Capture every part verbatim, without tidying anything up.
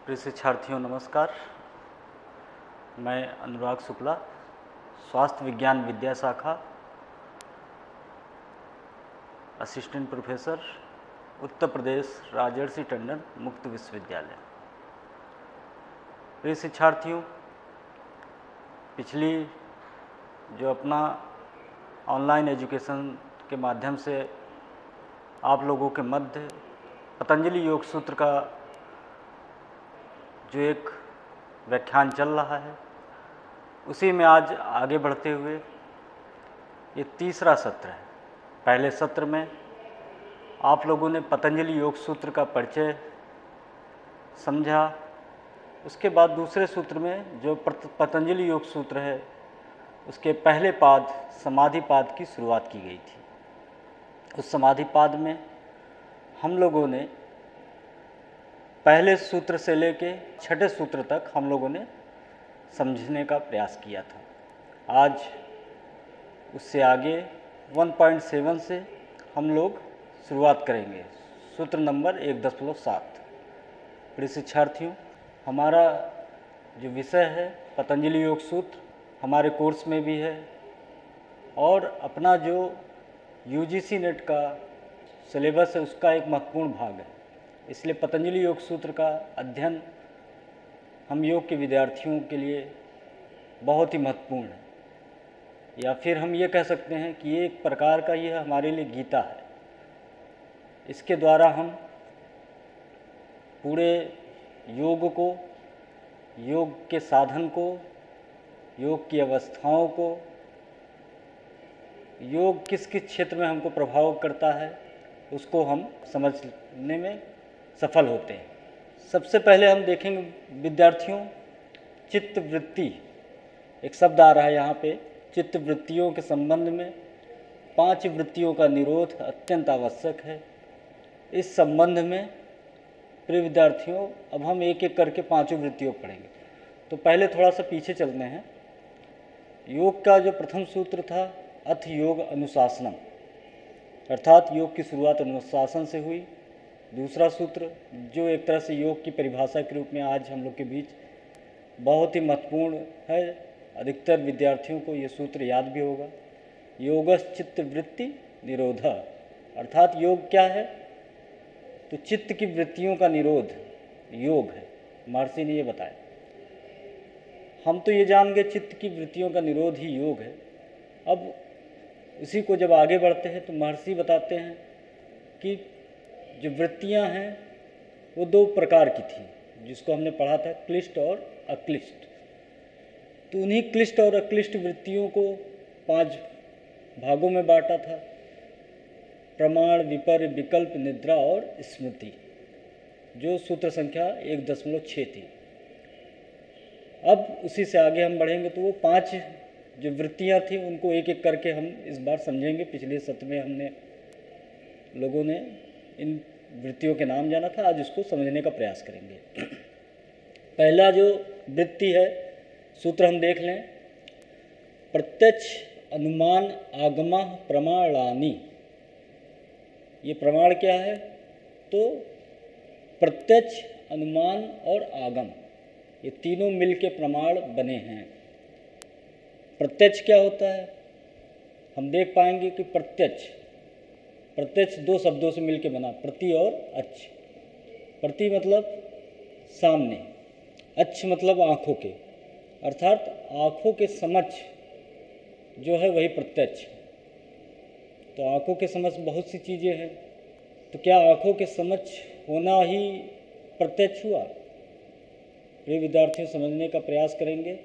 प्रिय शिक्षार्थियों नमस्कार। मैं अनुराग शुक्ला, स्वास्थ्य विज्ञान विद्या शाखा, असिस्टेंट प्रोफेसर, उत्तर प्रदेश राजर्षि टंडन मुक्त विश्वविद्यालय। प्रिय शिक्षार्थियों, पिछली जो अपना ऑनलाइन एजुकेशन के माध्यम से आप लोगों के मध्य पतंजलि योग सूत्र का जो एक व्याख्यान चल रहा है, उसी में आज आगे बढ़ते हुए ये तीसरा सत्र है। पहले सत्र में आप लोगों ने पतंजलि योग सूत्र का परिचय समझा। उसके बाद दूसरे सूत्र में जो पतंजलि योग सूत्र है, उसके पहले पाद समाधि पाद की शुरुआत की गई थी। उस समाधि पाद में हम लोगों ने पहले सूत्र से लेके छठे सूत्र तक हम लोगों ने समझने का प्रयास किया था। आज उससे आगे एक पॉइंट सात से हम लोग शुरुआत करेंगे, सूत्र नंबर एक दशमलव सात। प्रिय शिक्षार्थियों, हमारा जो विषय है पतंजलि योग सूत्र हमारे कोर्स में भी है और अपना जो यूजीसी नेट का सिलेबस है उसका एक महत्वपूर्ण भाग है। इसलिए पतंजलि योग सूत्र का अध्ययन हम योग के विद्यार्थियों के लिए बहुत ही महत्वपूर्ण है, या फिर हम ये कह सकते हैं कि ये एक प्रकार का यह हमारे लिए गीता है। इसके द्वारा हम पूरे योग को, योग के साधन को, योग की अवस्थाओं को, योग किस किस क्षेत्र में हमको प्रभाव करता है, उसको हम समझने में सफल होते हैं। सबसे पहले हम देखेंगे विद्यार्थियों, चित्त वृत्ति एक शब्द आ रहा है यहाँ पे। चित्त वृत्तियों के संबंध में पांच वृत्तियों का निरोध अत्यंत आवश्यक है। इस संबंध में प्रिय विद्यार्थियों अब हम एक एक करके पांचों वृत्तियों पढ़ेंगे। तो पहले थोड़ा सा पीछे चलते हैं। योग का जो प्रथम सूत्र था अथ योग अनुशासनम, अर्थात योग की शुरुआत अनुशासन से हुई। दूसरा सूत्र जो एक तरह से योग की परिभाषा के रूप में आज हम लोग के बीच बहुत ही महत्वपूर्ण है, अधिकतर विद्यार्थियों को ये सूत्र याद भी होगा, योगस् चित्त वृत्ति निरोधा। अर्थात योग क्या है, तो चित्त की वृत्तियों का निरोध योग है। महर्षि ने ये बताया। हम तो ये जान गए चित्त की वृत्तियों का निरोध ही योग है। अब इसी को जब आगे बढ़ते हैं तो महर्षि बताते हैं कि जो वृत्तियां हैं वो दो प्रकार की थी, जिसको हमने पढ़ा था क्लिष्ट और अक्लिष्ट। तो उन्हीं क्लिष्ट और अक्लिष्ट वृत्तियों को पांच भागों में बांटा था, प्रमाण, विपर्य, विकल्प, निद्रा और स्मृति, जो सूत्र संख्या एक दशमलव छः थी। अब उसी से आगे हम बढ़ेंगे तो वो पांच जो वृत्तियां थी उनको एक एक करके हम इस बार समझेंगे। पिछले सत्र में हमने लोगों ने इन वृत्तियों के नाम जाना था, आज उसको समझने का प्रयास करेंगे। पहला जो वृत्ति है सूत्र हम देख लें, प्रत्यक्ष अनुमान आगमा प्रमाणानि। ये प्रमाण क्या है, तो प्रत्यक्ष, अनुमान और आगम ये तीनों मिलके प्रमाण बने हैं। प्रत्यक्ष क्या होता है, हम देख पाएंगे कि प्रत्यक्ष प्रत्यक्ष दो शब्दों से मिलके बना, प्रति और अच्छ। प्रति मतलब सामने, अच्छ मतलब आँखों के, अर्थात आँखों के समक्ष जो है वही प्रत्यक्ष। तो आँखों के समक्ष बहुत सी चीज़ें हैं, तो क्या आँखों के समक्ष होना ही प्रत्यक्ष हुआ? ये विद्यार्थियों समझने का प्रयास करेंगे।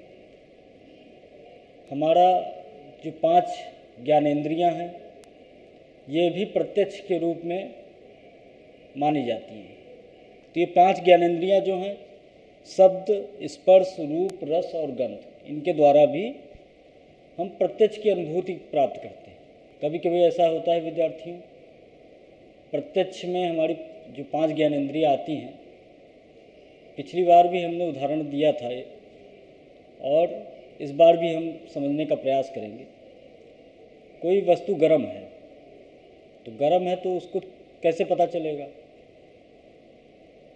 हमारा जो पांच ज्ञानेंद्रियां हैं ये भी प्रत्यक्ष के रूप में मानी जाती हैं। तो ये पांच ज्ञानेंद्रियां जो हैं, शब्द, स्पर्श, रूप, रस और गंध, इनके द्वारा भी हम प्रत्यक्ष की अनुभूति प्राप्त करते हैं। कभी कभी ऐसा होता है विद्यार्थियों, प्रत्यक्ष में हमारी जो पांच ज्ञानेंद्रियां आती हैं, पिछली बार भी हमने उदाहरण दिया था और इस बार भी हम समझने का प्रयास करेंगे। कोई वस्तु गर्म है, तो गर्म है तो उसको कैसे पता चलेगा?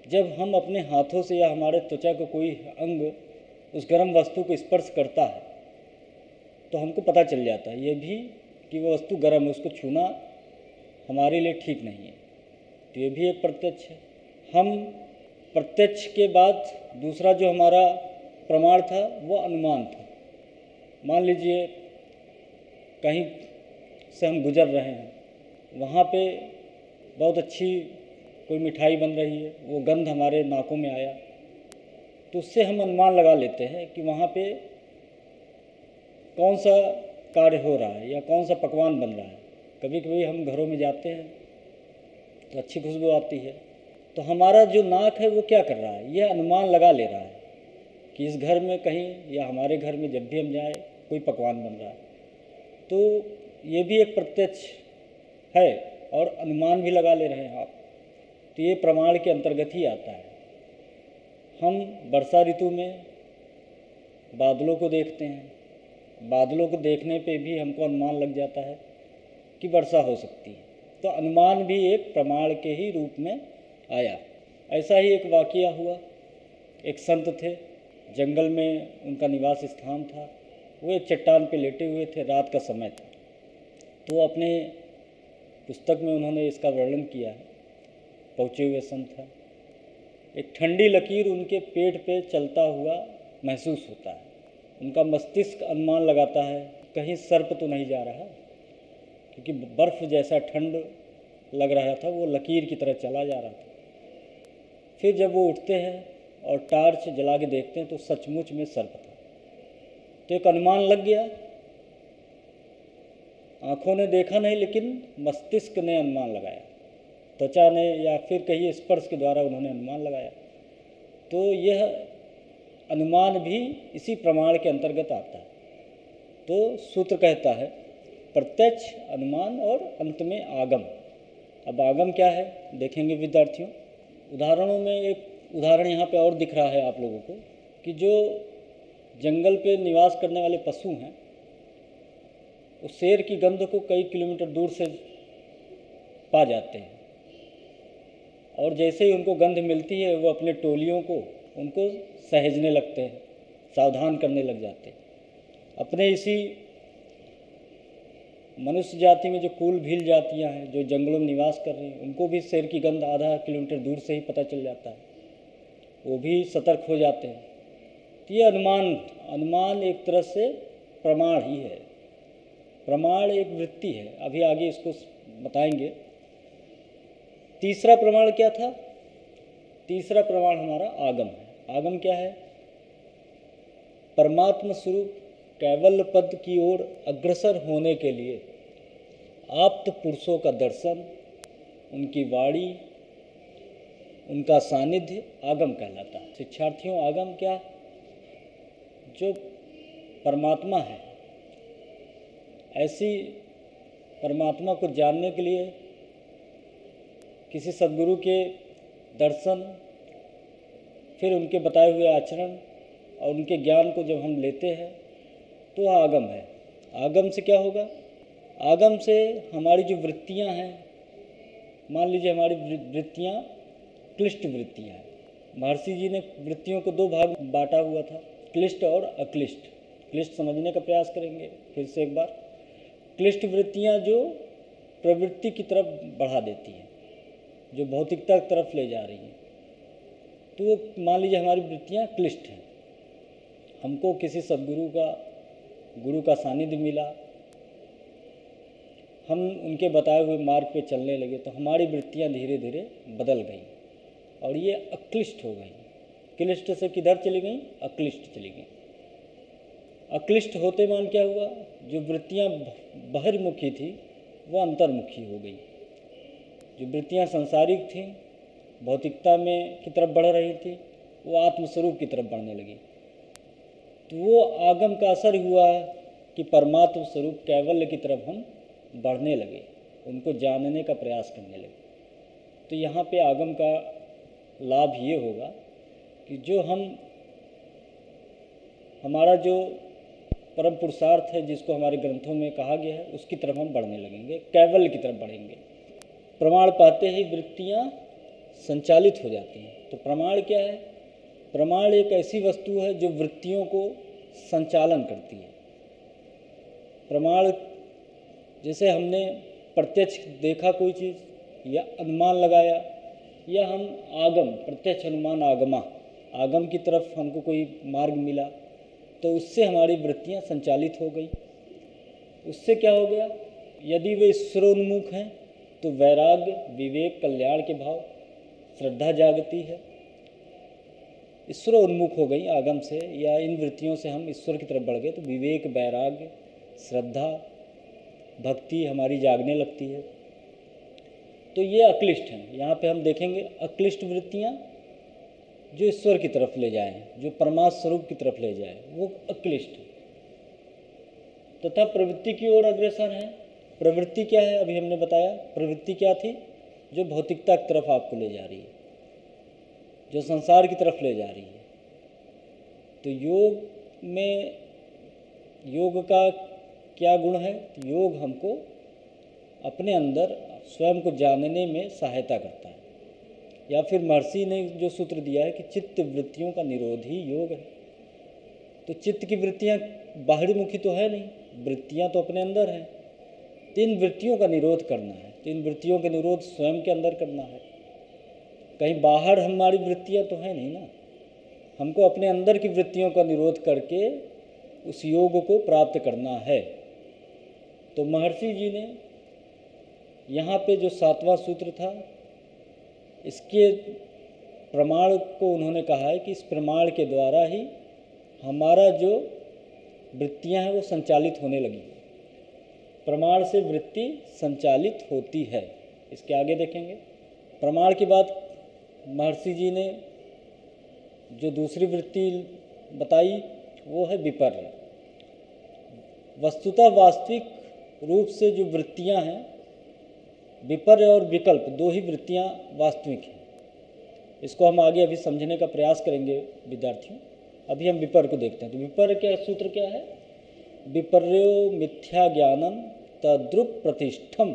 जब हम अपने हाथों से या हमारे त्वचा का कोई अंग उस गर्म वस्तु को स्पर्श करता है तो हमको पता चल जाता है ये भी कि वो वस्तु गर्म है, उसको छूना हमारे लिए ठीक नहीं है। तो ये भी एक प्रत्यक्ष है। हम प्रत्यक्ष के बाद दूसरा जो हमारा प्रमाण था वो अनुमान था। मान लीजिए कहीं से हम गुजर रहे हैं, वहाँ पे बहुत अच्छी कोई मिठाई बन रही है, वो गंध हमारे नाकों में आया, तो उससे हम अनुमान लगा लेते हैं कि वहाँ पे कौन सा कार्य हो रहा है या कौन सा पकवान बन रहा है। कभी कभी हम घरों में जाते हैं तो अच्छी खुशबू आती है, तो हमारा जो नाक है वो क्या कर रहा है, यह अनुमान लगा ले रहा है कि इस घर में कहीं या हमारे घर में जब भी हम जाएं कोई पकवान बन रहा है। तो ये भी एक प्रत्यक्ष है और अनुमान भी लगा ले रहे हैं आप, तो ये प्रमाण के अंतर्गत ही आता है। हम वर्षा ऋतु में बादलों को देखते हैं, बादलों को देखने पे भी हमको अनुमान लग जाता है कि वर्षा हो सकती है, तो अनुमान भी एक प्रमाण के ही रूप में आया। ऐसा ही एक वाक़या हुआ। एक संत थे, जंगल में उनका निवास स्थान था, वो एक चट्टान पे लेटे हुए थे, रात का समय था। तो अपने पुस्तक में उन्होंने इसका वर्णन किया है, पहुँचे हुए संत था। एक ठंडी लकीर उनके पेट पे चलता हुआ महसूस होता है। उनका मस्तिष्क अनुमान लगाता है कहीं सर्प तो नहीं जा रहा, क्योंकि बर्फ़ जैसा ठंड लग रहा था, वो लकीर की तरह चला जा रहा था। फिर जब वो उठते हैं और टार्च जला के देखते हैं तो सचमुच में सर्प था। तो एक अनुमान लग गया, आँखों ने देखा नहीं लेकिन मस्तिष्क ने अनुमान लगाया, त्वचा ने या फिर कहीं स्पर्श के द्वारा उन्होंने अनुमान लगाया। तो यह अनुमान भी इसी प्रमाण के अंतर्गत आता है। तो सूत्र कहता है प्रत्यक्ष, अनुमान और अंत में आगम। अब आगम क्या है देखेंगे विद्यार्थियों। उदाहरणों में एक उदाहरण यहाँ पे और दिख रहा है आप लोगों को कि जो जंगल पे निवास करने वाले पशु हैं, उस शेर की गंध को कई किलोमीटर दूर से पा जाते हैं, और जैसे ही उनको गंध मिलती है वो अपने टोलियों को उनको सहेजने लगते हैं, सावधान करने लग जाते हैं। अपने इसी मनुष्य जाति में जो कूल भील जातियां हैं जो जंगलों में निवास कर रही हैं, उनको भी शेर की गंध आधा किलोमीटर दूर से ही पता चल जाता है, वो भी सतर्क हो जाते हैं। तो ये अनुमान अनुमान एक तरह से प्रमाण ही है। प्रमाण एक वृत्ति है, अभी आगे इसको बताएंगे। तीसरा प्रमाण क्या था? तीसरा प्रमाण हमारा आगम है। आगम क्या है? परमात्मा स्वरूप कैवल्य पद की ओर अग्रसर होने के लिए आप्त पुरुषों का दर्शन, उनकी वाणी, उनका सानिध्य आगम कहलाता है। शिक्षार्थियों, आगम क्या? जो परमात्मा है, ऐसी परमात्मा को जानने के लिए किसी सद्गुरु के दर्शन, फिर उनके बताए हुए आचरण और उनके ज्ञान को जब हम लेते हैं तो वह आगम है। आगम से क्या होगा? आगम से हमारी जो वृत्तियां हैं, मान लीजिए हमारी वृत्तियां क्लिष्ट वृत्तियां हैं। महर्षि जी ने वृत्तियों को दो भाग बांटा हुआ था, क्लिष्ट और अक्लिष्ट। क्लिष्ट समझने का प्रयास करेंगे फिर से एक बार। क्लिष्ट वृत्तियां जो प्रवृत्ति की तरफ बढ़ा देती हैं, जो भौतिकता की तरफ ले जा रही हैं, तो मान लीजिए हमारी वृत्तियां क्लिष्ट हैं। हमको किसी सद्गुरु का गुरु का सानिध्य मिला, हम उनके बताए हुए मार्ग पे चलने लगे, तो हमारी वृत्तियां धीरे धीरे बदल गई और ये अक्लिष्ट हो गई। क्लिष्ट से किधर चली गई? अक्लिष्ट चली गई। अक्लिष्ट होते मान क्या हुआ? जो वृत्तियां बहिर्मुखी थी वो अंतर्मुखी हो गई। जो वृत्तियां सांसारिक थीं, भौतिकता में की तरफ बढ़ रही थी, वो आत्मस्वरूप की तरफ बढ़ने लगी। तो वो आगम का असर हुआ कि परमात्म स्वरूप कैवल्य की तरफ हम बढ़ने लगे, उनको जानने का प्रयास करने लगे। तो यहाँ पे आगम का लाभ ये होगा कि जो हम हमारा जो परम पुरुषार्थ है, जिसको हमारे ग्रंथों में कहा गया है, उसकी तरफ हम बढ़ने लगेंगे, कैवल्य की तरफ बढ़ेंगे। प्रमाण पाते ही वृत्तियाँ संचालित हो जाती हैं। तो प्रमाण क्या है? प्रमाण एक ऐसी वस्तु है जो वृत्तियों को संचालन करती है। प्रमाण जैसे हमने प्रत्यक्ष देखा कोई चीज़ या अनुमान लगाया, या हम आगम, प्रत्यक्ष अनुमान आगमा, आगम की तरफ हमको कोई मार्ग मिला तो उससे हमारी वृत्तियां संचालित हो गई। उससे क्या हो गया? यदि वे ईश्वरोन्मुख हैं तो वैराग्य, विवेक, कल्याण के भाव, श्रद्धा जागती है। ईश्वरोन्मुख हो गई आगम से, या इन वृत्तियों से हम ईश्वर की तरफ बढ़ गए तो विवेक, वैराग्य, श्रद्धा, भक्ति हमारी जागने लगती है। तो ये अक्लिष्ट हैं। यहाँ पे हम देखेंगे अक्लिष्ट वृत्तियाँ जो ईश्वर की तरफ ले जाएं, जो परमात्म स्वरूप की तरफ ले जाए, वो अक्लिष्ट है। तथा प्रवृत्ति की ओर अग्रसर है। प्रवृत्ति क्या है? अभी हमने बताया प्रवृत्ति क्या थी? जो भौतिकता की तरफ आपको ले जा रही है, जो संसार की तरफ ले जा रही है। तो योग में, योग का क्या गुण है? योग हमको अपने अंदर स्वयं को जानने में सहायता करता है। या फिर महर्षि ने जो सूत्र दिया है कि चित्त वृत्तियों का निरोध ही योग है। तो चित्त की वृत्तियाँ बाहरी मुखी तो है नहीं, वृत्तियाँ तो अपने अंदर हैं। तीन वृत्तियों का निरोध करना है। तीन वृत्तियों का निरोध स्वयं के अंदर करना है। कहीं बाहर हमारी वृत्तियाँ तो है नहीं ना, हमको अपने अंदर की वृत्तियों का निरोध करके उस योग को प्राप्त करना है। तो महर्षि जी ने यहाँ पे जो सातवां सूत्र था, इसके प्रमाण को उन्होंने कहा है कि इस प्रमाण के द्वारा ही हमारा जो वृत्तियाँ हैं वो संचालित होने लगी। प्रमाण से वृत्ति संचालित होती है। इसके आगे देखेंगे। प्रमाण की बात महर्षि जी ने जो दूसरी वृत्ति बताई वो है विपर्य। वस्तुतः वास्तविक रूप से जो वृत्तियां हैं, विपर्य और विकल्प, दो ही वृत्तियां वास्तविक हैं। इसको हम आगे अभी समझने का प्रयास करेंगे विद्यार्थियों। अभी हम विपर्य को देखते हैं। तो विपर्य क्या सूत्र क्या है? विपर्यो मिथ्या ज्ञानम तद्रुप प्रतिष्ठम,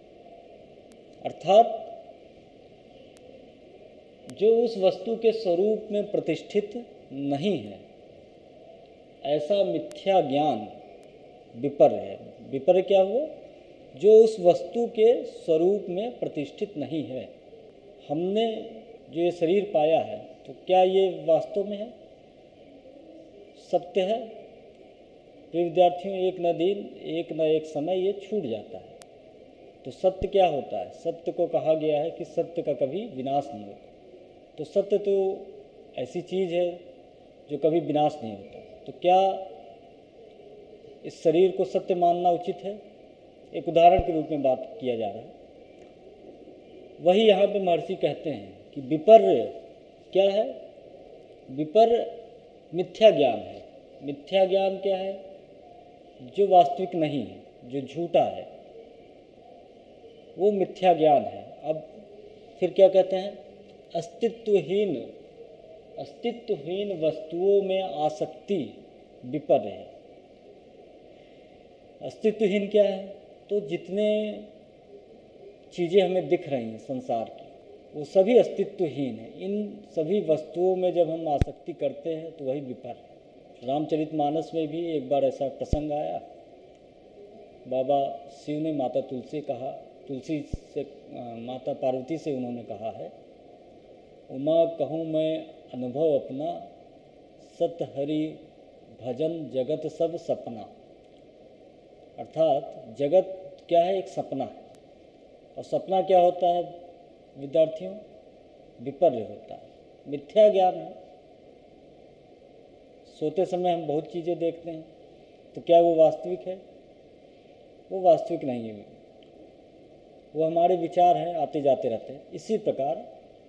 अर्थात जो उस वस्तु के स्वरूप में प्रतिष्ठित नहीं है, ऐसा मिथ्या ज्ञान विपर्य है। विपर्य क्या हुआ? जो उस वस्तु के स्वरूप में प्रतिष्ठित नहीं है। हमने जो ये शरीर पाया है, तो क्या ये वास्तव में है, सत्य है? प्रिय विद्यार्थियों, एक न दिन एक न एक समय ये छूट जाता है। तो सत्य क्या होता है? सत्य को कहा गया है कि सत्य का कभी विनाश नहीं होता। तो सत्य तो ऐसी चीज़ है जो कभी विनाश नहीं होता। तो क्या इस शरीर को सत्य मानना उचित है? एक उदाहरण के रूप में बात किया जा रहा है। वही यहाँ पे महर्षि कहते हैं कि विपर्य क्या है? विपर्य मिथ्या ज्ञान है। मिथ्या ज्ञान क्या है? जो वास्तविक नहीं है, जो झूठा है, वो मिथ्या ज्ञान है। अब फिर क्या कहते हैं? अस्तित्वहीन अस्तित्वहीन वस्तुओं में आसक्ति विपर्य है। अस्तित्वहीन क्या है? तो जितने चीज़ें हमें दिख रही हैं संसार की, वो सभी अस्तित्वहीन हैं। इन सभी वस्तुओं में जब हम आसक्ति करते हैं तो वही विपर्य। रामचरितमानस में भी एक बार ऐसा प्रसंग आया। बाबा शिव ने माता तुलसी कहा तुलसी से माता पार्वती से उन्होंने कहा है, उमा कहूँ मैं अनुभव अपना, सत हरि भजन जगत सब सपना। अर्थात जगत क्या है? एक सपना है। और सपना क्या होता है विद्यार्थियों? विपर्य होता है, मिथ्या ज्ञान है। सोते समय हम बहुत चीज़ें देखते हैं, तो क्या वो वास्तविक है? वो वास्तविक नहीं है, वो हमारे विचार हैं, आते जाते रहते हैं। इसी प्रकार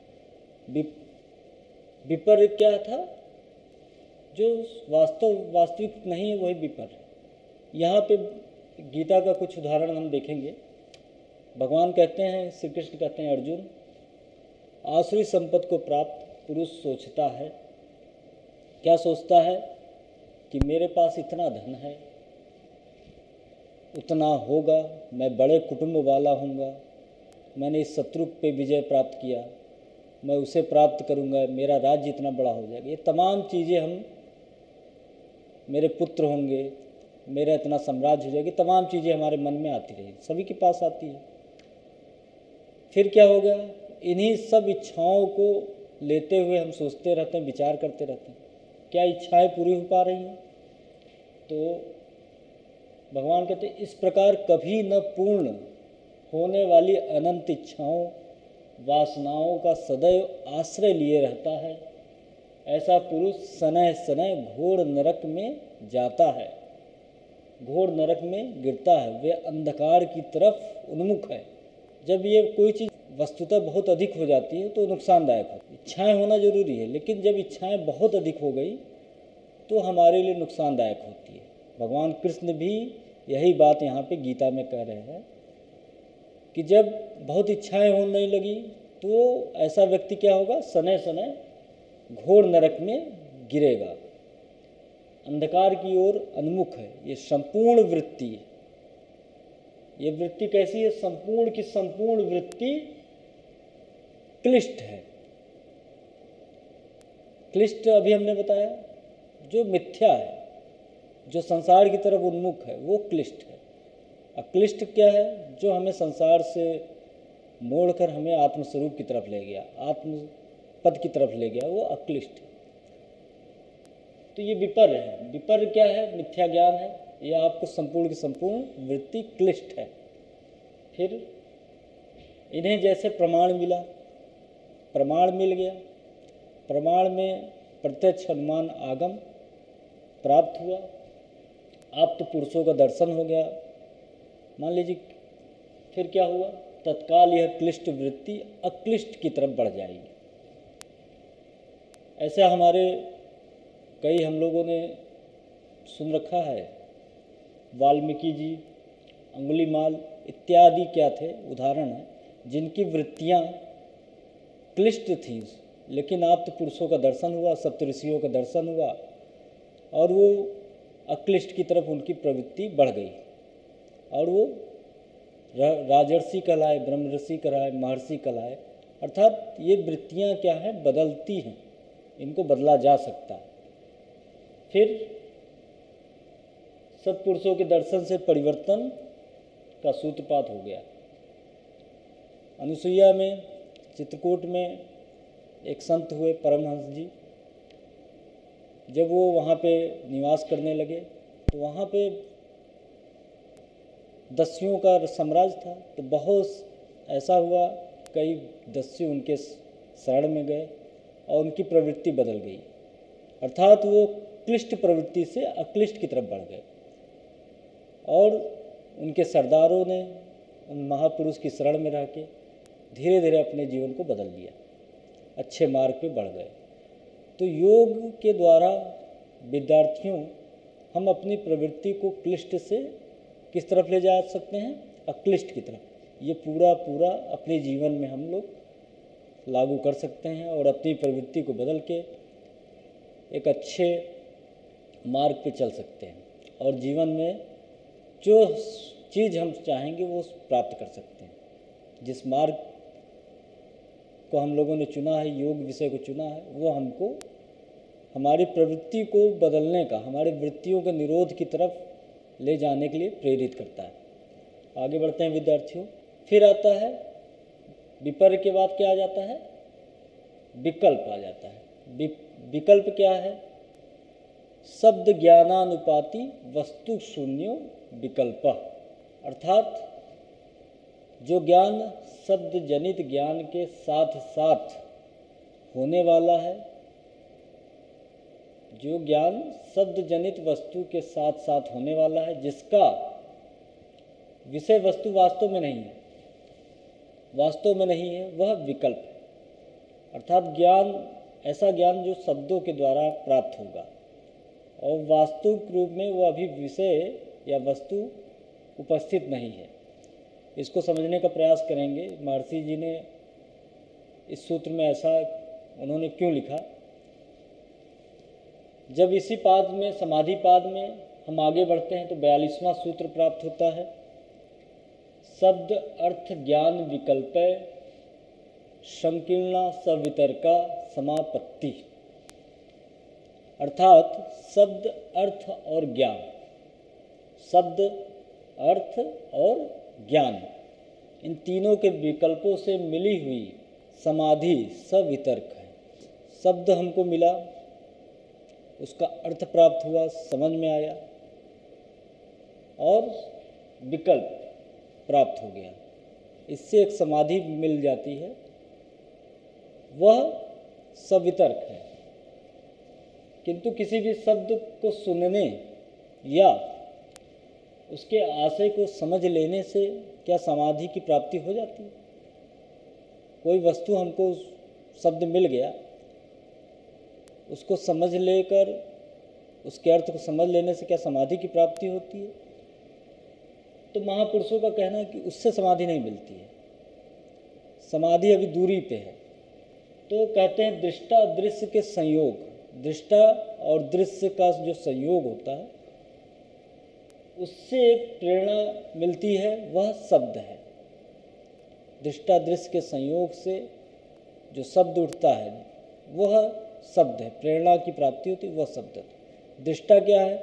विपर्य क्या था? जो वास्तव वास्तविक नहीं है वही विपर्य। यहाँ पे गीता का कुछ उदाहरण हम देखेंगे। भगवान कहते हैं, श्री कृष्ण कहते हैं, अर्जुन, आसुरी संपत्ति को प्राप्त पुरुष सोचता है, क्या सोचता है? कि मेरे पास इतना धन है, उतना होगा, मैं बड़े कुटुंब वाला हूँगा, मैंने इस शत्रु पे विजय प्राप्त किया, मैं उसे प्राप्त करूँगा, मेरा राज्य इतना बड़ा हो जाएगा, ये तमाम चीज़ें हम, मेरे पुत्र होंगे, मेरा इतना साम्राज्य हो जाएगी, तमाम चीज़ें हमारे मन में आती रही, सभी के पास आती है। फिर क्या होगा, इन्हीं सब इच्छाओं को लेते हुए हम सोचते रहते हैं, विचार करते रहते हैं, क्या इच्छाएं पूरी हो पा रही हैं? तो भगवान कहते हैं इस प्रकार कभी न पूर्ण होने वाली अनंत इच्छाओं वासनाओं का सदैव आश्रय लिए रहता है, ऐसा पुरुष सनह सनह घोर नरक में जाता है, घोर नरक में गिरता है, वे अंधकार की तरफ उन्मुख है। जब ये कोई चीज़ वस्तुतः बहुत अधिक हो जाती है तो नुकसानदायक है, इच्छाएं होना जरूरी है, लेकिन जब इच्छाएं बहुत अधिक हो गई तो हमारे लिए नुकसानदायक होती है। भगवान कृष्ण भी यही बात यहाँ पे गीता में कह रहे हैं कि जब बहुत इच्छाएं होने लगी तो ऐसा व्यक्ति क्या होगा, सने सने घोर नरक में गिरेगा, अंधकार की ओर उन्मुख है। ये संपूर्ण वृत्ति है, ये वृत्ति कैसी है, संपूर्ण की संपूर्ण वृत्ति क्लिष्ट है। क्लिष्ट अभी हमने बताया, जो मिथ्या है, जो संसार की तरफ उन्मुख है, वो क्लिष्ट है। अक्लिष्ट क्या है, जो हमें संसार से मोड़कर हमें आत्मस्वरूप की तरफ ले गया, आत्म पद की तरफ ले गया, वो अक्लिष्ट है। तो ये विपर है। विपर क्या है, मिथ्या ज्ञान है, ये आपको संपूर्ण की संपूर्ण वृत्ति क्लिष्ट है। फिर इन्हें जैसे प्रमाण मिला, प्रमाण मिल गया, प्रमाण में प्रत्यक्ष अनुमान आगम प्राप्त हुआ, आप तो पुरुषों का दर्शन हो गया, मान लीजिए, फिर क्या हुआ, तत्काल यह क्लिष्ट वृत्ति अक्लिष्ट की तरफ बढ़ जाएगी। ऐसा हमारे कई हम लोगों ने सुन रखा है, वाल्मीकि जी, अंगुलीमाल इत्यादि क्या थे, उदाहरण है, जिनकी वृत्तियाँ क्लिष्ट थीं, लेकिन आप तो पुरुषों का दर्शन हुआ, सप्तऋषियों का दर्शन हुआ और वो अक्लिष्ट की तरफ उनकी प्रवृत्ति बढ़ गई और वो राजर्षि कहलाए, ब्रह्मर्षि कहलाए, महर्षि कहलाए। अर्थात ये वृत्तियाँ क्या हैं, बदलती हैं, इनको बदला जा सकता है। फिर सत्पुरुषों के दर्शन से परिवर्तन का सूत्रपात हो गया। अनुसुईया में, चित्रकूट में एक संत हुए परमहंस जी, जब वो वहाँ पे निवास करने लगे तो वहाँ पे दस्युओं का साम्राज्य था, तो बहुत ऐसा हुआ, कई दस्यु उनके शरण में गए और उनकी प्रवृत्ति बदल गई, अर्थात वो क्लिष्ट प्रवृत्ति से अक्लिष्ट की तरफ बढ़ गए और उनके सरदारों ने उन महापुरुष की शरण में रह के धीरे धीरे अपने जीवन को बदल लिया, अच्छे मार्ग पे बढ़ गए। तो योग के द्वारा विद्यार्थियों हम अपनी प्रवृत्ति को क्लिष्ट से किस तरफ ले जा सकते हैं, अक्लिष्ट की तरफ। ये पूरा पूरा अपने जीवन में हम लोग लागू कर सकते हैं और अपनी प्रवृत्ति को बदल के एक अच्छे मार्ग पे चल सकते हैं और जीवन में जो चीज़ हम चाहेंगे वो प्राप्त कर सकते हैं। जिस मार्ग को हम लोगों ने चुना है, योग विषय को चुना है, वो हमको हमारी प्रवृत्ति को बदलने का, हमारी वृत्तियों के निरोध की तरफ ले जाने के लिए प्रेरित करता है। आगे बढ़ते हैं विद्यार्थियों। फिर आता है विपर्य के बाद क्या आ जाता है, विकल्प आ जाता है। विकल्प क्या है, शब्द ज्ञानानुपाति वस्तु शून्यो विकल्प, अर्थात जो ज्ञान शब्द जनित ज्ञान के साथ साथ होने वाला है, जो ज्ञान शब्द जनित वस्तु के साथ साथ होने वाला है, जिसका विषय वस्तु वास्तव में नहीं है, वास्तव में नहीं है, वह विकल्प है। अर्थात ज्ञान, ऐसा ज्ञान जो शब्दों के द्वारा प्राप्त होगा और वास्तविक रूप में वो अभी विषय या वस्तु उपस्थित नहीं है। इसको समझने का प्रयास करेंगे। महर्षि जी ने इस सूत्र में ऐसा उन्होंने क्यों लिखा। जब इसी पाद में, समाधि पाद में हम आगे बढ़ते हैं तो बयालीसवां सूत्र प्राप्त होता है, शब्द अर्थ ज्ञान विकल्प संकीर्णा सवितर्का समापत्ति, अर्थात शब्द, अर्थ और ज्ञान, शब्द, अर्थ और ज्ञान, इन तीनों के विकल्पों से मिली हुई समाधि सवितर्क है। शब्द हमको मिला, उसका अर्थ प्राप्त हुआ, समझ में आया, और विकल्प प्राप्त हो गया, इससे एक समाधि मिल जाती है, वह सवितर्क है। किंतु किसी भी शब्द को सुनने या उसके आशय को समझ लेने से क्या समाधि की प्राप्ति हो जाती है? कोई वस्तु हमको शब्द मिल गया, उसको समझ लेकर उसके अर्थ को समझ लेने से क्या समाधि की प्राप्ति होती है? तो महापुरुषों का कहना है कि उससे समाधि नहीं मिलती है, समाधि अभी दूरी पे है। तो कहते हैं दृष्टा दृश्य के संयोग, दृष्टा और दृश्य का जो संयोग होता है उससे एक प्रेरणा मिलती है, वह शब्द है। दृष्टा दृश्य के संयोग से जो शब्द उठता है वह शब्द है, प्रेरणा की प्राप्ति होती है वह शब्द है। दृष्टा क्या है?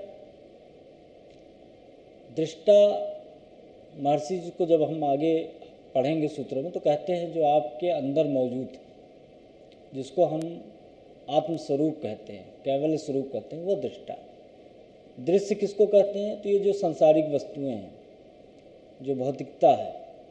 दृष्टा महर्षि जी को जब हम आगे पढ़ेंगे सूत्रों में तो कहते हैं जो आपके अंदर मौजूद है, जिसको हम आत्मस्वरूप कहते हैं, कैवल्य स्वरूप कहते हैं, वह दृष्टा। दृश्य किसको कहते हैं? तो ये जो सांसारिक वस्तुएं हैं, जो भौतिकता है,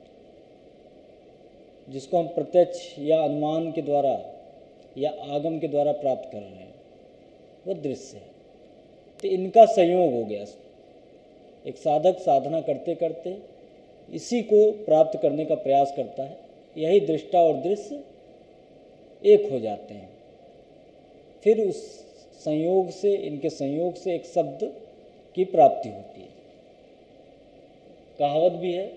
जिसको हम प्रत्यक्ष या अनुमान के द्वारा या आगम के द्वारा प्राप्त कर रहे हैं, वह दृश्य है। तो इनका संयोग हो गया। एक साधक साधना करते करते इसी को प्राप्त करने का प्रयास करता है, यही दृष्टा और दृश्य एक हो जाते हैं। फिर उस संयोग से, इनके संयोग से एक शब्द की प्राप्ति होती है। कहावत भी है,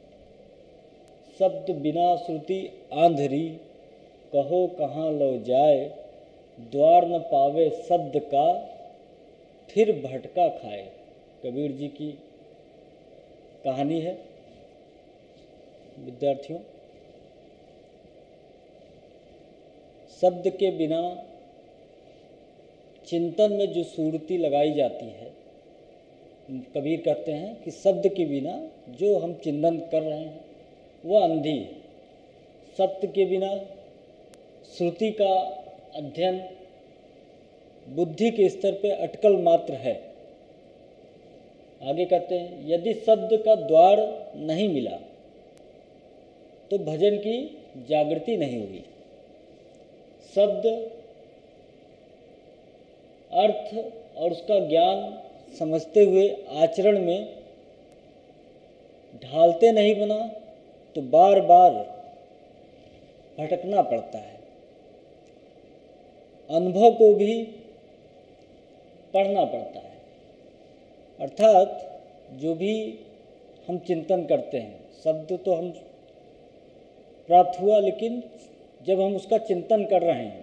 शब्द बिना श्रुति आंधरी, कहो कहाँ लो जाए, द्वार न पावे शब्द का, फिर भटका खाए। कबीर जी की कहानी है। विद्यार्थियों, शब्द के बिना चिंतन में जो सुरती लगाई जाती है, कबीर कहते हैं कि शब्द के बिना जो हम चिंतन कर रहे हैं वह अंधी है। सत्य के बिना श्रुति का अध्ययन बुद्धि के स्तर पे अटकल मात्र है। आगे कहते हैं, यदि शब्द का द्वार नहीं मिला तो भजन की जागृति नहीं हुई। शब्द, अर्थ और उसका ज्ञान समझते हुए आचरण में ढालते नहीं बना तो बार बार भटकना पड़ता है। अनुभव को भी पढ़ना पड़ता है। अर्थात जो भी हम चिंतन करते हैं, शब्द तो हम प्राप्त हुआ, लेकिन जब हम उसका चिंतन कर रहे हैं,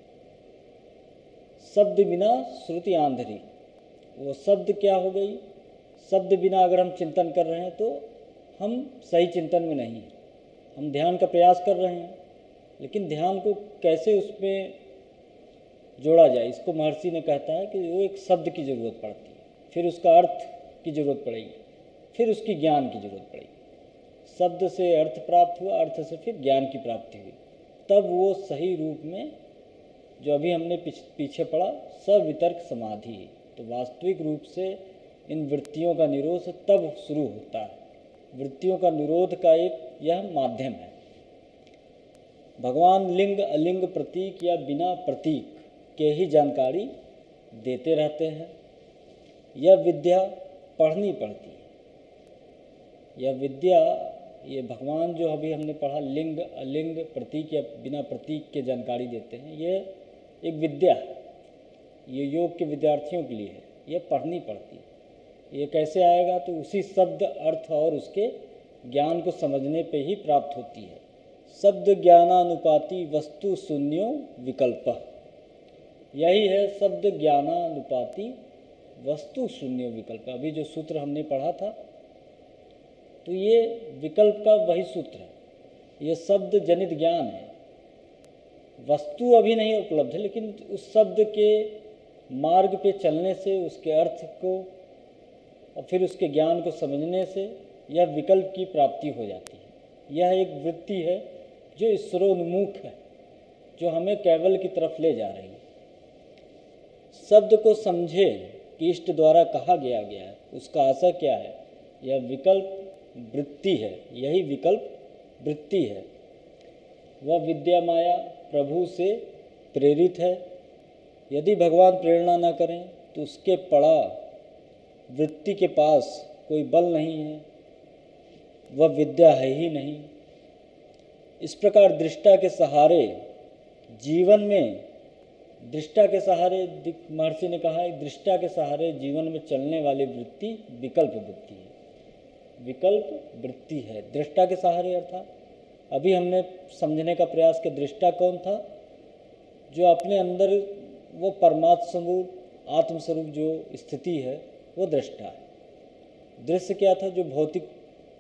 शब्द बिना श्रुति आंधरी, वो शब्द क्या हो गई? शब्द बिना अगर हम चिंतन कर रहे हैं तो हम सही चिंतन में नहीं हैं। हम ध्यान का प्रयास कर रहे हैं, लेकिन ध्यान को कैसे उसमें जोड़ा जाए, इसको महर्षि ने कहता है कि वो एक शब्द की ज़रूरत पड़ती है, फिर उसका अर्थ की ज़रूरत पड़ेगी, फिर उसकी ज्ञान की ज़रूरत पड़ेगी। शब्द से अर्थ प्राप्त हुआ, अर्थ से फिर ज्ञान की प्राप्ति हुई, तब वो सही रूप में जो अभी हमने पीछे पढ़ा सवितर्क समाधि। तो वास्तविक रूप से इन वृत्तियों का निरोध तब शुरू होता है। वृत्तियों का निरोध का एक यह माध्यम है। भगवान लिंग अलिंग प्रतीक या बिना प्रतीक के ही जानकारी देते रहते हैं। यह विद्या पढ़नी पड़ती है। यह विद्या, ये भगवान जो अभी हमने पढ़ा, लिंग अलिंग प्रतीक या बिना प्रतीक के जानकारी देते हैं, ये एक विद्या है। ये योग के विद्यार्थियों के लिए है, ये पढ़नी पड़ती है। ये कैसे आएगा? तो उसी शब्द, अर्थ और उसके ज्ञान को समझने पे ही प्राप्त होती है। शब्द ज्ञानानुपाति वस्तु शून्यो विकल्प, यही है शब्द ज्ञानानुपाति वस्तु शून्य विकल्प। अभी जो सूत्र हमने पढ़ा था, तो ये विकल्प का वही सूत्र है। ये शब्द जनित ज्ञान है, वस्तु अभी नहीं उपलब्ध है, लेकिन उस शब्द के मार्ग पे चलने से, उसके अर्थ को और फिर उसके ज्ञान को समझने से यह विकल्प की प्राप्ति हो जाती है। यह एक वृत्ति है जो ईश्वरोन्मुख है, जो हमें केवल की तरफ ले जा रही है। शब्द को समझे कि इष्ट द्वारा कहा गया गया है, उसका आशय क्या है, यह विकल्प वृत्ति है। यही विकल्प वृत्ति है। वह विद्या माया प्रभु से प्रेरित है। यदि भगवान प्रेरणा न करें तो उसके पड़ा वृत्ति के पास कोई बल नहीं है, वह विद्या है ही नहीं। इस प्रकार दृष्टा के सहारे जीवन में, दृष्टा के सहारे, महर्षि ने कहा है, दृष्टा के सहारे जीवन में चलने वाली वृत्ति विकल्प वृत्ति है। विकल्प वृत्ति है दृष्टा के सहारे। अर्थात अभी हमने समझने का प्रयास किया, दृष्टा कौन था, जो अपने अंदर वो परमात्म स्वरूप, आत्मस्वरूप जो स्थिति है वो दृष्टा है। दृश्य क्या था, जो भौतिक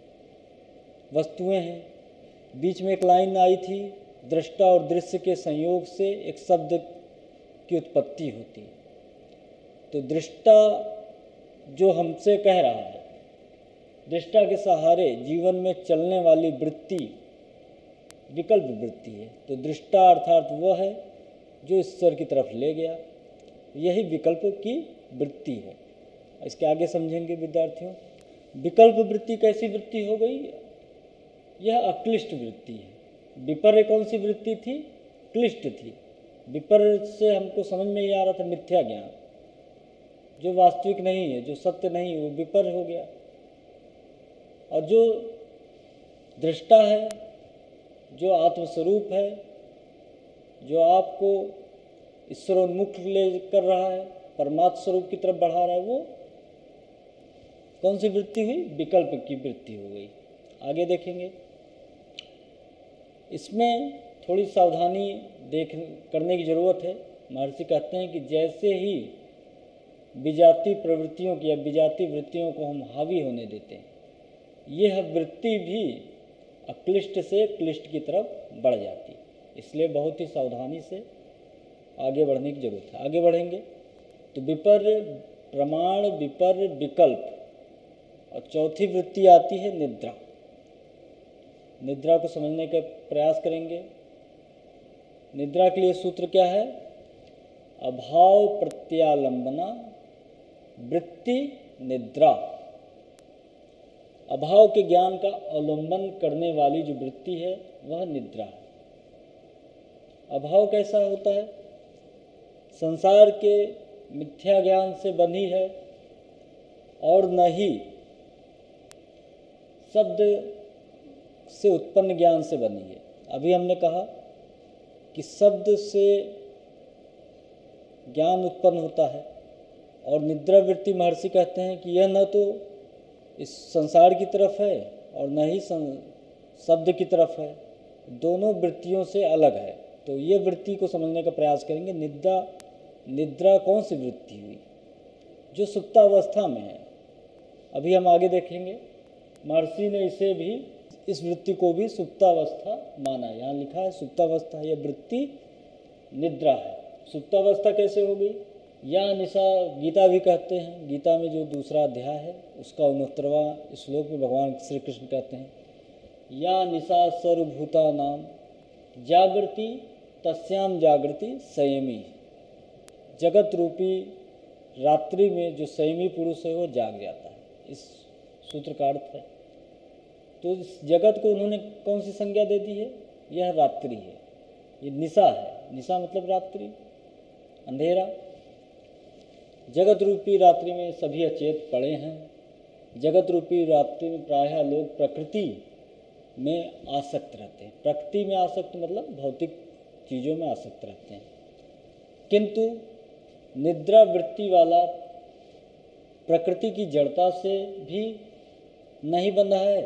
वस्तुएं हैं। बीच में एक लाइन आई थी, दृष्टा और दृश्य के संयोग से एक शब्द की उत्पत्ति होती है। तो दृष्टा जो हमसे कह रहा है, दृष्टा के सहारे जीवन में चलने वाली वृत्ति विकल्प वृत्ति है। तो दृष्टा अर्थात वह है जो ईश्वर की तरफ ले गया, यही विकल्प की वृत्ति है। इसके आगे समझेंगे विद्यार्थियों। विकल्प वृत्ति कैसी वृत्ति हो गई, यह अक्लिष्ट वृत्ति है। विपर्य कौन सी वृत्ति थी, क्लिष्ट थी। विपर्य से हमको समझ में ही आ रहा था मिथ्या ज्ञान, जो वास्तविक नहीं है, जो सत्य नहीं है, वो विपर्य हो गया। और जो दृष्टा है, जो आत्मस्वरूप है, जो आपको ईश्वरोन्मुख ले कर रहा है, परमात्म स्वरूप की तरफ बढ़ा रहा है, वो कौन सी वृत्ति हुई, विकल्प की वृत्ति हो गई। आगे देखेंगे। इसमें थोड़ी सावधानी देख करने की ज़रूरत है। महर्षि कहते हैं कि जैसे ही विजाति प्रवृत्तियों की या विजाति वृत्तियों को हम हावी होने देते हैं, यह वृत्ति भी अक्लिष्ट से क्लिष्ट की तरफ बढ़ जाती है। इसलिए बहुत ही सावधानी से आगे बढ़ने की जरूरत है। आगे बढ़ेंगे तो विपर्य, प्रमाण, विपर्य, विकल्प, और चौथी वृत्ति आती है निद्रा। निद्रा को समझने का प्रयास करेंगे। निद्रा के लिए सूत्र क्या है, अभाव प्रत्यालंबना वृत्ति निद्रा। अभाव के ज्ञान का अवलंबन करने वाली जो वृत्ति है वह निद्रा है। अभाव कैसा होता है, संसार के मिथ्या ज्ञान से बंधी है और न ही शब्द से उत्पन्न ज्ञान से बनी है। अभी हमने कहा कि शब्द से ज्ञान उत्पन्न होता है, और निद्रा वृत्ति महर्षि कहते हैं कि यह न तो इस संसार की तरफ है और न ही शब्द की तरफ है, दोनों वृत्तियों से अलग है। तो ये वृत्ति को समझने का प्रयास करेंगे। निद्रा निद्रा कौन सी वृत्ति हुई, जो सुप्तावस्था में है। अभी हम आगे देखेंगे। महर्षि ने इसे भी, इस वृत्ति को भी सुप्तावस्था माना। यहाँ लिखा है सुप्तावस्था, यह वृत्ति निद्रा है। सुप्तावस्था कैसे हो गई, या निशा गीता भी कहते हैं। गीता में जो दूसरा अध्याय है उसका उनहत्तरवां श्लोक में भगवान श्री कृष्ण कहते हैं, या निशा सर्वभूता नाम जागृति तस्याम जागृति संयमी। जगत रूपी रात्रि में जो संयमी पुरुष है वो जाग जाता है, इस सूत्र का अर्थ है। तो इस जगत को उन्होंने कौन सी संज्ञा दे दी है, यह रात्रि है, ये निशा है। निशा मतलब रात्रि, अंधेरा। जगत रूपी रात्रि में सभी अचेत पड़े हैं। जगत रूपी रात्रि में प्रायः लोग प्रकृति में आसक्त रहते हैं। प्रकृति में आसक्त मतलब भौतिक चीज़ों में आसक्त रहते हैं। किंतु निद्रा वृत्ति वाला प्रकृति की जड़ता से भी नहीं बंधा है।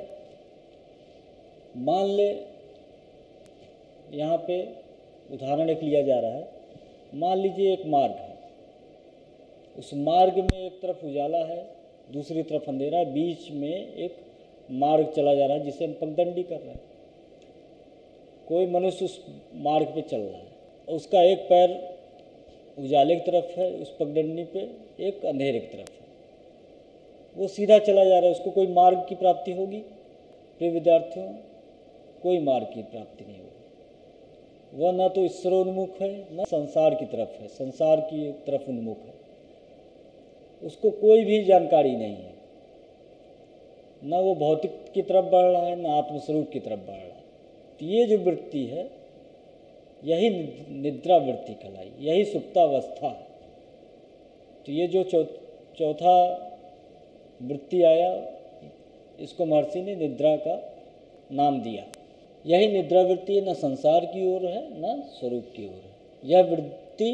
मान ले, यहाँ पे उदाहरण एक लिया जा रहा है। मान लीजिए एक मार्ग है, उस मार्ग में एक तरफ उजाला है, दूसरी तरफ अंधेरा है, बीच में एक मार्ग चला जा रहा है जिसे हम पगडंडी कर रहे हैं। कोई मनुष्य उस मार्ग पे चल रहा है, उसका एक पैर उजाले की तरफ है उस पगडंडी पे, एक अंधेरे की तरफ है, वो सीधा चला जा रहा है, उसको कोई मार्ग की प्राप्ति होगी? प्रिय विद्यार्थियों, कोई मार्ग की प्राप्ति नहीं होगी। वह न तो ईश्वरोन्मुख है न संसार की तरफ है, संसार की तरफ उन्मुख है, उसको कोई भी जानकारी नहीं है, न वो भौतिक की तरफ बढ़ रहा है न आत्मस्वरूप की तरफ बढ़ रहा है। तो ये जो वृत्ति है यही निद्रा वृत्ति कहलाई, यही सुप्तावस्था है। तो ये जो चौ चौथा वृत्ति आया, इसको महर्षि ने निद्रा का नाम दिया। यही निद्रा वृत्ति न संसार की ओर है न स्वरूप की ओर है। यह वृत्ति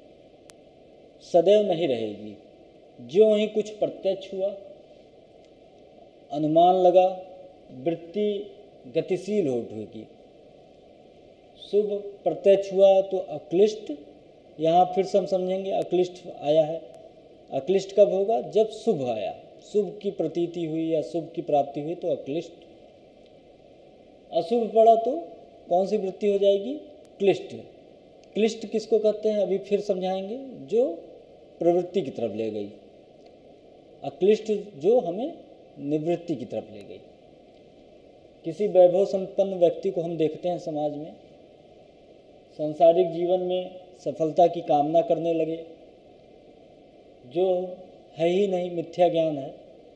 सदैव नहीं रहेगी। ज्यों ही कुछ प्रत्यक्ष हुआ, अनुमान लगा, वृत्ति गतिशील हो उठेगी। शुभ प्रत्यक्ष हुआ तो अक्लिष्ट, यहाँ फिर से हम समझेंगे अक्लिष्ट आया है। अक्लिष्ट कब होगा? जब शुभ आया, शुभ की प्रतीति हुई या शुभ की प्राप्ति हुई तो अक्लिष्ट। अशुभ पड़ा तो कौन सी वृत्ति हो जाएगी? क्लिष्ट। क्लिष्ट किसको कहते हैं अभी फिर समझाएंगे, जो प्रवृत्ति की तरफ ले गई। अक्लिष्ट जो हमें निवृत्ति की तरफ ले गई। किसी वैभव संपन्न व्यक्ति को हम देखते हैं समाज में, सांसारिक जीवन में सफलता की कामना करने लगे, जो है ही नहीं, मिथ्या ज्ञान है,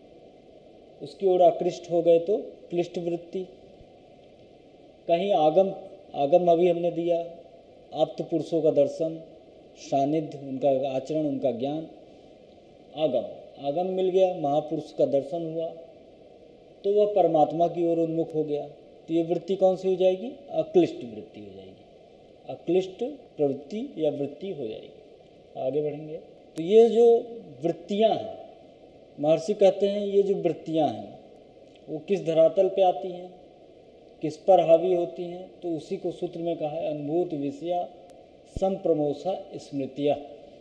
उसकी ओर आकृष्ट हो गए तो क्लिष्ट वृत्ति। कहीं आगम आगम अभी हमने दिया, आप्त पुरुषों का दर्शन, सानिध्य, उनका आचरण, उनका ज्ञान, आगम आगम मिल गया, महापुरुष का दर्शन हुआ तो वह परमात्मा की ओर उन्मुख हो गया। तो ये वृत्ति कौन सी हो जाएगी? अक्लिष्ट वृत्ति हो जाएगी, अक्लिष्ट प्रवृत्ति या वृत्ति हो जाएगी। आगे बढ़ेंगे तो ये जो वृत्तियां हैं, महर्षि कहते हैं ये जो वृत्तियां हैं वो किस धरातल पे आती हैं, किस पर हावी होती हैं? तो उसी को सूत्र में कहा है अनुभूत विषया संप्रमोसा स्मृतिया।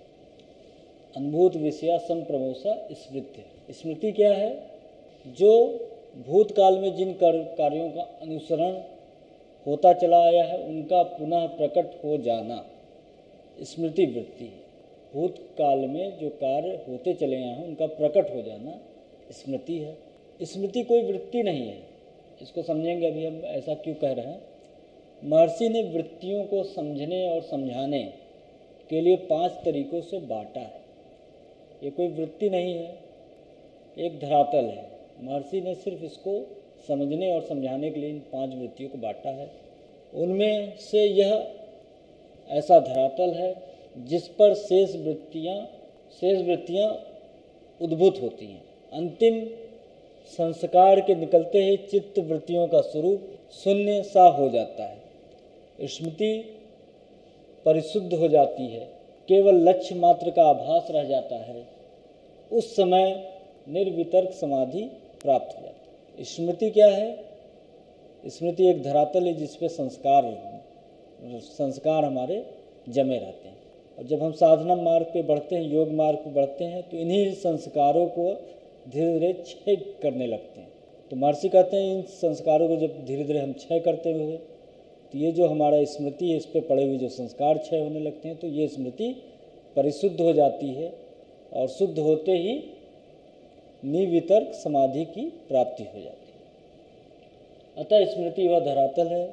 अनुभूत विषया संप्रमोसा स्मृति। स्मृति क्या है? जो भूतकाल में जिन कार्यों का अनुसरण होता चला आया है उनका पुनः प्रकट हो जाना स्मृति वृत्ति। भूतकाल में जो कार्य होते चले आए हैं उनका प्रकट हो जाना स्मृति है। स्मृति कोई वृत्ति नहीं है, इसको समझेंगे अभी हम ऐसा क्यों कह रहे हैं। महर्षि ने वृत्तियों को समझने और समझाने के लिए पांच तरीकों से बांटा है। ये कोई वृत्ति नहीं है, एक धरातल है। महर्षि ने सिर्फ इसको समझने और समझाने के लिए इन पांच वृत्तियों को बांटा है। उनमें से यह ऐसा धरातल है जिस पर शेष वृत्तियाँ शेष वृत्तियाँ उद्भूत होती हैं। अंतिम संस्कार के निकलते ही चित्त वृत्तियों का स्वरूप शून्य सा हो जाता है। स्मृति परिशुद्ध हो जाती है, केवल लक्ष्य मात्र का आभास रह जाता है। उस समय निर्वितर्क समाधि प्राप्त हो जाती है। स्मृति क्या है? स्मृति एक धरातल है जिस पे संस्कार संस्कार हमारे जमे रहते हैं। और जब हम साधना मार्ग पे बढ़ते हैं, योग मार्ग पे बढ़ते हैं, तो इन्हीं संस्कारों को धीरे धीरे क्षय करने लगते हैं। तो महर्षि कहते हैं इन संस्कारों को जब धीरे धीरे हम क्षय करते हुए, तो ये जो हमारा स्मृति है इस पे पड़े हुए जो संस्कार क्षय होने लगते हैं, तो ये स्मृति परिशुद्ध हो जाती है और शुद्ध होते ही निवितर्क समाधि की प्राप्ति हो जाती है। अतः स्मृति वह धरातल है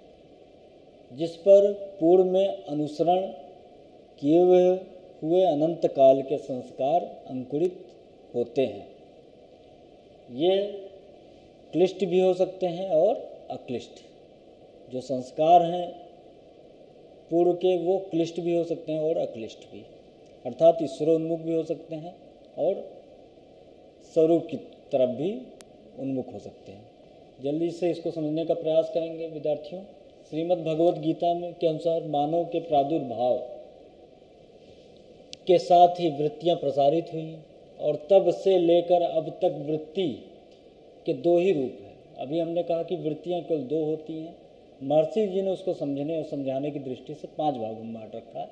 जिस पर पूर्व में अनुसरण किए हुए हुए अनंत काल के संस्कार अंकुरित होते हैं। ये क्लिष्ट भी हो सकते हैं और अक्लिष्ट। जो संस्कार हैं पूर्व के वो क्लिष्ट भी हो सकते हैं और अक्लिष्ट भी, अर्थात ईश्वरोन्मुख भी हो सकते हैं और स्वरूप की तरफ भी उन्मुख हो सकते हैं। जल्दी से इसको समझने का प्रयास करेंगे विद्यार्थियों। श्रीमद् भगवत गीता में के अनुसार मानव के प्रादुर्भाव के साथ ही वृत्तियां प्रसारित हुई और तब से लेकर अब तक वृत्ति के दो ही रूप हैं। अभी हमने कहा कि वृत्तियां केवल दो होती हैं। महर्षि जी ने उसको समझने और समझाने की दृष्टि से पांच भागों में बांट रखा है।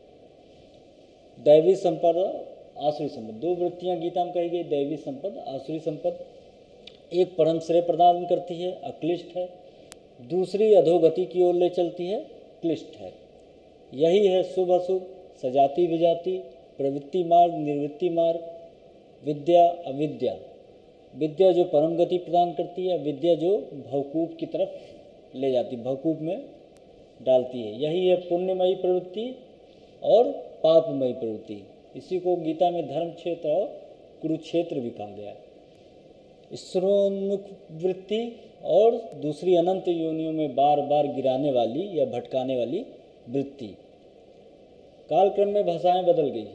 दैवी संपद और आसुरी संपद, दो वृत्तियां गीता में कही गई, दैवी संपद, आसुरी संपद। एक परम श्रेय प्रदान करती है, अक्लिष्ट है। दूसरी अधोगति की ओर ले चलती है, क्लिष्ट है। यही है शुभ अशुभ, सजाति विजाति, प्रवृत्ति मार्ग, निवृत्ति मार्ग, विद्या अविद्या। विद्या जो परम गति प्रदान करती है, विद्या जो भवकूप की तरफ ले जाती, भवकूप में डालती है। यही है पुण्यमयी प्रवृत्ति और पापमयी प्रवृत्ति। इसी को गीता में धर्म क्षेत्र और कुरुक्षेत्र भी कहा गया है। ईश्वरोन्मुख वृत्ति और दूसरी अनंत योनियों में बार बार गिराने वाली या भटकाने वाली वृत्ति। कालक्रम में भाषाएं बदल गई।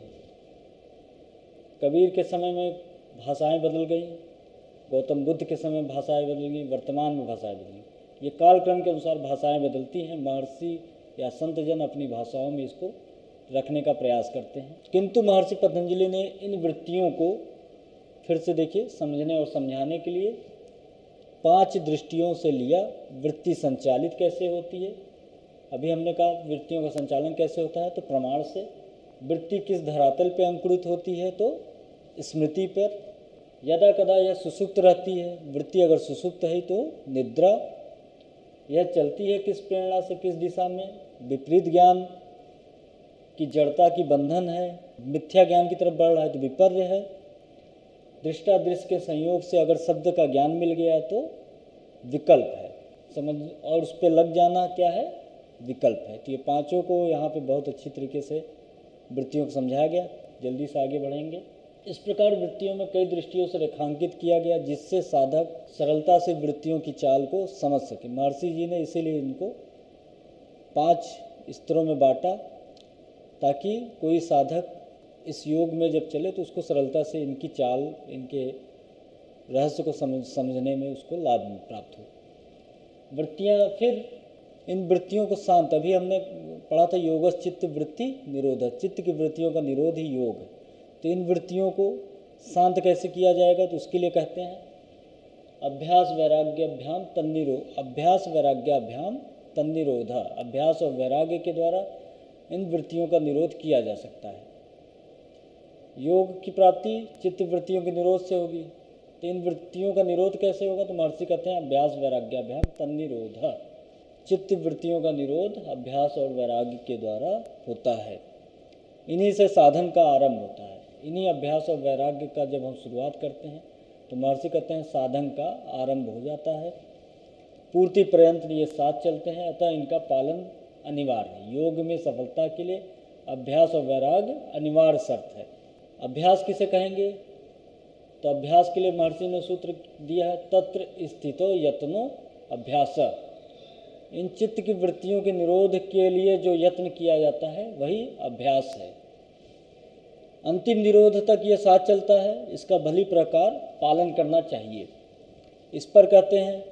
कबीर के समय में भाषाएं बदल गई, गौतम बुद्ध के समय में भाषाएं बदल गई, वर्तमान में भाषाएं बदल गई। ये कालक्रम के अनुसार भाषाएं बदलती हैं। महर्षि या संत जन अपनी भाषाओं में इसको रखने का प्रयास करते हैं, किंतु महर्षि पतंजलि ने इन वृत्तियों को फिर से देखिए समझने और समझाने के लिए पांच दृष्टियों से लिया। वृत्ति संचालित कैसे होती है, अभी हमने कहा वृत्तियों का संचालन कैसे होता है, तो प्रमाण से। वृत्ति किस धरातल पर अंकुरित होती है, तो स्मृति पर। यदा कदा यह सुसुप्त रहती है, वृत्ति अगर सुसुप्त है तो निद्रा। यह चलती है किस प्रेरणा से, किस दिशा में, विपरीत ज्ञान की जड़ता की बंधन है, मिथ्या ज्ञान की तरफ बढ़ रहा है तो विपर्य है। दृष्टादृश्य के संयोग से अगर शब्द का ज्ञान मिल गया तो विकल्प है, समझ, और उस पर लग जाना क्या है, विकल्प है। तो ये पांचों को यहाँ पे बहुत अच्छी तरीके से वृत्तियों को समझाया गया। जल्दी से आगे बढ़ेंगे। इस प्रकार वृत्तियों में कई दृष्टियों से रेखांकित किया गया, जिससे साधक सरलता से वृत्तियों की चाल को समझ सके। महर्षि जी ने इसीलिए इनको पांच स्तरों में बांटा, ताकि कोई साधक इस योग में जब चले तो उसको सरलता से इनकी चाल, इनके रहस्य को समझ समझने में उसको लाभ प्राप्त हो। वृत्तियाँ, फिर इन वृत्तियों को शांत, अभी हमने पढ़ा था योगस चित्त वृत्ति निरोध, चित्त की वृत्तियों का निरोध ही योग है। तो इन वृत्तियों को शांत कैसे किया जाएगा, तो उसके लिए कहते हैं अभ्यास वैराग्याभ्याम तन्निरोध, अभ्यास वैराग्याभ्याम तन्निरोधा। अभ्यास और वैराग्य के द्वारा इन वृत्तियों का निरोध किया जा सकता है। योग की प्राप्ति चित्त वृत्तियों के निरोध से होगी। तो इन वृत्तियों का निरोध कैसे होगा, तो महर्षि कहते हैं अभ्यास वैराग्याभ्याम तन्निरोध। चित्त वृत्तियों का निरोध अभ्यास और वैराग्य के द्वारा होता है। इन्हीं से साधन का आरंभ होता है। इन्हीं अभ्यास और वैराग्य का जब हम शुरुआत करते हैं तो महर्षि कहते हैं साधन का आरंभ हो जाता है। पूर्ति पर्यंत ये साथ चलते हैं, अतः इनका पालन अनिवार्य है। योग में सफलता के लिए अभ्यास और वैराग्य अनिवार्य शर्त है। अभ्यास किसे कहेंगे, तो अभ्यास के लिए महर्षि ने सूत्र दिया है तत्र स्थितो यत्नो अभ्यास। इन चित्त की वृत्तियों के निरोध के लिए जो यत्न किया जाता है वही अभ्यास है। अंतिम निरोध तक यह साथ चलता है, इसका भली प्रकार पालन करना चाहिए। इस पर कहते हैं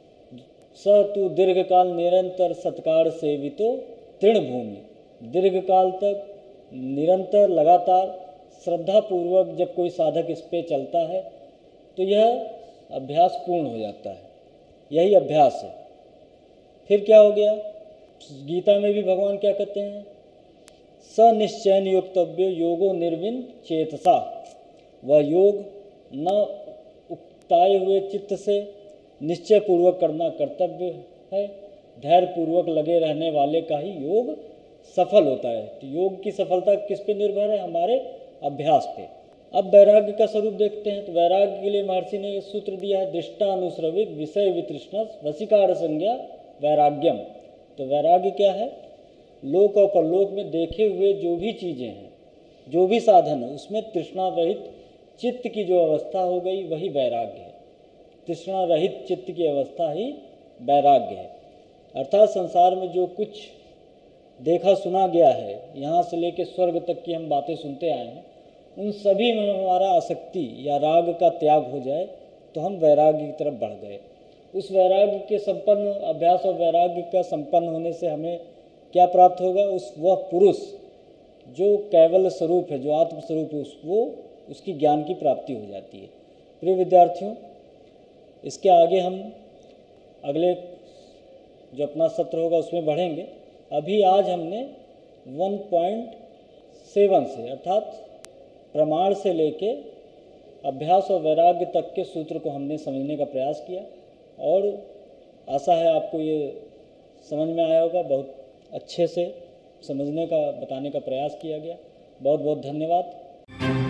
स तु दीर्घकाल निरंतर सत्कार सेवितो तृणभूमि। दीर्घकाल तक निरंतर लगातार श्रद्धापूर्वक जब कोई साधक इस पे चलता है तो यह अभ्यास पूर्ण हो जाता है। यही अभ्यास है। फिर क्या हो गया, गीता में भी भगवान क्या कहते हैं, स निश्चयन योक्तव्य योगो निर्विन चेतसा। वह योग न उकताए हुए चित्त से निश्चय पूर्वक करना कर्तव्य है। धैर्य पूर्वक लगे रहने वाले का ही योग सफल होता है। तो योग की सफलता किस पे निर्भर है, हमारे अभ्यास पे। अब वैराग्य का स्वरूप देखते हैं। तो वैराग्य के लिए महर्षि ने ये सूत्र दिया है दृष्टानुश्रविक विषय वितृष्ण वशीकार संज्ञा वैराग्यम। तो वैराग्य क्या है, लोक और परलोक में देखे हुए जो भी चीज़ें हैं, जो भी साधन है, उसमें तृष्णा रहित चित्त की जो अवस्था हो गई वही वैराग्य है। तृष्णा रहित चित्त की अवस्था ही वैराग्य है। अर्थात संसार में जो कुछ देखा सुना गया है, यहाँ से लेकर स्वर्ग तक की हम बातें सुनते आए हैं, उन सभी में हमारा आसक्ति या राग का त्याग हो जाए तो हम वैराग्य की तरफ बढ़ गए। उस वैराग्य के संपन्न, अभ्यास और वैराग्य का संपन्न होने से हमें क्या प्राप्त होगा, उस वह पुरुष जो कैवल्य स्वरूप है, जो आत्म स्वरूप है, उस वो उसकी ज्ञान की प्राप्ति हो जाती है। प्रिय विद्यार्थियों, इसके आगे हम अगले जो अपना सत्र होगा उसमें बढ़ेंगे। अभी आज हमने वन पॉइंट सेवन से अर्थात प्रमाण से लेके अभ्यास और वैराग्य तक के सूत्र को हमने समझने का प्रयास किया और आशा है आपको ये समझ में आया होगा बहुत अच्छे से। समझने का बताने का प्रयास किया गया। बहुत बहुत धन्यवाद।